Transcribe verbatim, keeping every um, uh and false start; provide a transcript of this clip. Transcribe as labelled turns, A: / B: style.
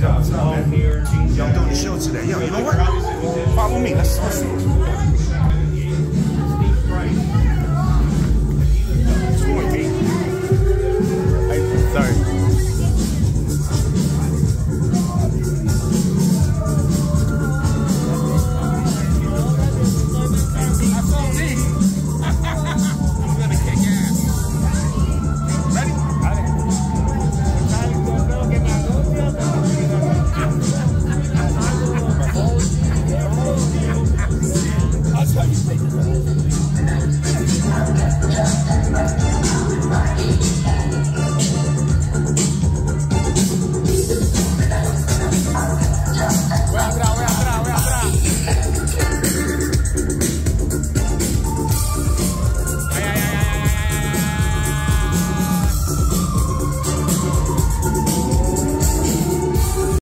A: Y'all doing the show today. Yo, you know what? Follow me. Let's let's see.